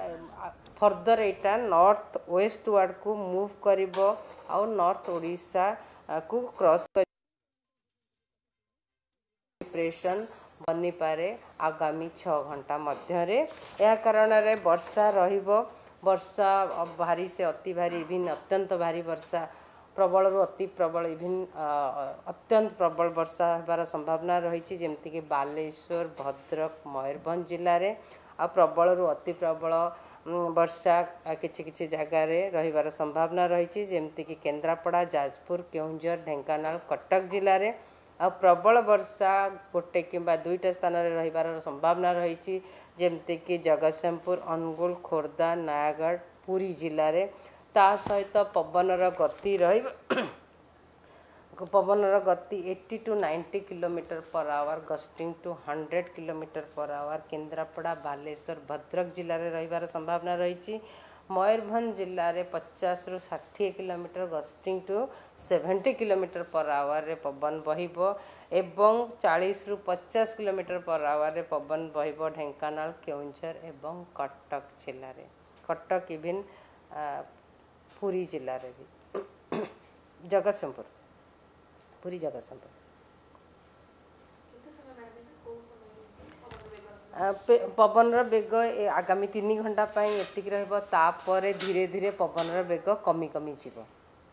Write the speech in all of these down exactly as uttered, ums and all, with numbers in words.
Further एटा north westward को move करिबो और नॉर्थ ओडिशा को क्रॉस कर डिप्रेशन बनी पारे आगामी छः घंटा मध्य यह कारण रे वर्षा रहिबो वर्षा भारी से अति भारी इभिन अत्यंत भारी वर्षा प्रबल रु अति प्रबल इभिन अत्यंत प्रबल वर्षा होबार संभावना रही जेमती कि बालेश्वर भद्रक मयूरभंज जिले में आ प्रबल रु अति प्रबल वर्षा किछि किछि जगार रहिबार संभावना रही जेमती कि केन्द्रापड़ा जाजपुर केउंझर ढेंकानाल कटक जिले में आ प्रबल वर्षा गोटे किंबा दुईटा स्थान रे रहिबार संभावना रही जेमती कि जगतसिंहपुर अनुगुल खोर्धा नयागढ़ पुरी जिले में ता सहित पवनर गति रही पवनर गति अस्सी टू नब्बे kilometre per hour gusting to सौ kilometre per hour Kendrapara Baleshwar Bhadrak जिले में रहिबार संभावना रही मयूरभंज जिले में पचास रु साठ किलोमीटर गस्टिंग टू सत्तर किलोमीटर पर आवर रे पवन बहिबो एवं चालीस रु पचास किलोमीटर पर आवर रे पवन बहिबो ढेंकानाल केउंझर एवं कटक जिले में कटक इभिन पुरी जिले में भी जगतसिंहपुर पुरी जगतसिंहपुर पवन बेग आगामी तीन घंटा एतिक रही धीरे धीरे पवन बेग कमी कमी जीव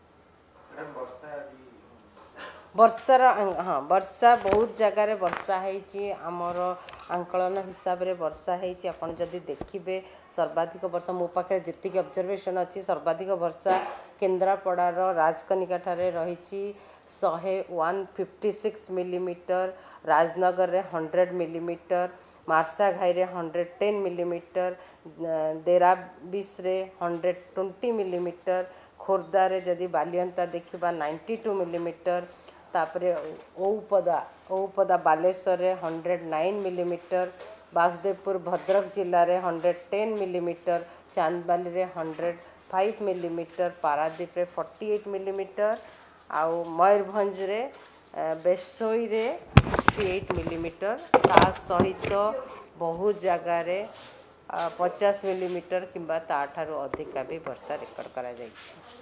वर्षार हाँ वर्षा बहुत जगार वर्षा होमर आंकलन हिसाब से वर्षा होपन जदि देखिए सर्वाधिक वर्षा मो पाखे जी ऑब्जर्वेशन अच्छी सर्वाधिक वर्षा केन्द्रापड़ार राजकनिका ठारे रही शहे one fifty six millimetre Rajnagar रे हंड्रेड मिलीमीटर मार्सा घाई रे हंड्रेड टेन मिलीमीटर देराबिस रे हंड्रेड ट्वेंटी मिलीमीटर खोर्धा रे जदि बालियंता देखिबा नाइंटी टू मिलीमीटर तापरे औपदा औपदा बालेश्वर रे hundred nine millimetre Basudevpur Bhadrak जिले में हंड्रेड टेन मिलीमीटर चांदबाली रे हंड्रेड फाइव मिलीमीटर पारादीप रे फोर्टी एट मिलीमीटर आउ मयूरभंज रे बेसोई रे सिक्सटी एट मिलीमीटर ता सहित बहुत जगार पचास मिलीमीटर किंबा ताठारु अधिका भी वर्षा रेकर्ड करा जायछि।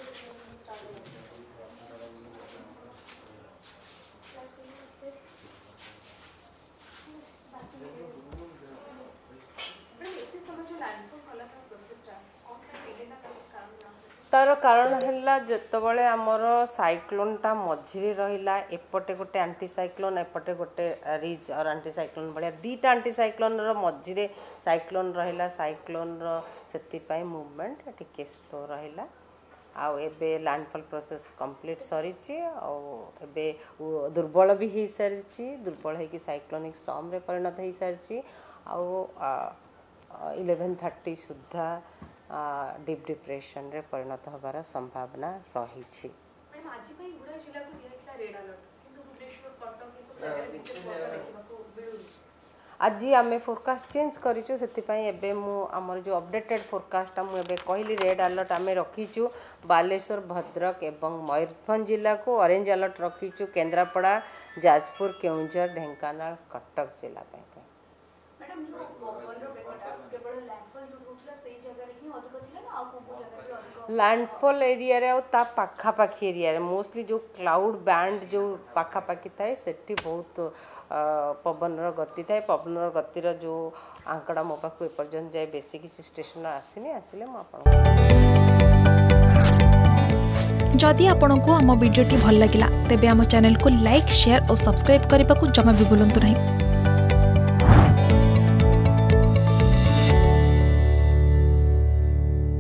तार कारण है जितेबाला आमर साइक्लोनटा मझिरे रहा एपटे गोटे आंटी साइक्लोन एपटे गोटे रिज और आंटी साइक्लोन भाया दीटा आंटी साइक्लोन मझिरे साइक्लोन रहा साइक्लोन से मूवमेंट टिके स्लो रहा आउ एबे लैंडफॉल प्रोसेस कंप्लीट सरी एबे दुर्बल भी हो सारी दुर्बल होगी साइक्लोनिक स्टॉर्म रे परिणत हो सारी आउ इलेवेन थर्टी सुधा डीप डिप्रेशन रे परिणत होबार संभावना रही आज आम फोरकास्ट चेंज करूँ से आमर जो अपडेटेड फोरकास्ट मुझे कहली रेड अलर्ट आम रखीचु बालेश्वर भद्रक एवं मयूरभंज जिला को ऑरेंज अलर्ट रखीचु केन्द्रापड़ा जाजपुर केउंझर ढेंकानाल कटक जिला लैंडफॉल एरिया रे और ता पाखापाखी एरिया रे मोस्टली जो क्लाउड बैंड जो पाखापाखी थाए सेठी बहुत पवन गति थाए पवन गतिर जो आंकड़ा मो पाखु एपर्यंत जाए बेसी किसी स्टेशन आसीनी आसिले मो आपन जदि आपंक आम भिडी भल लगा तेब आम चैनल को लाइक शेयर और सब्सक्राइब करने को जमा भी भूलु नहीं।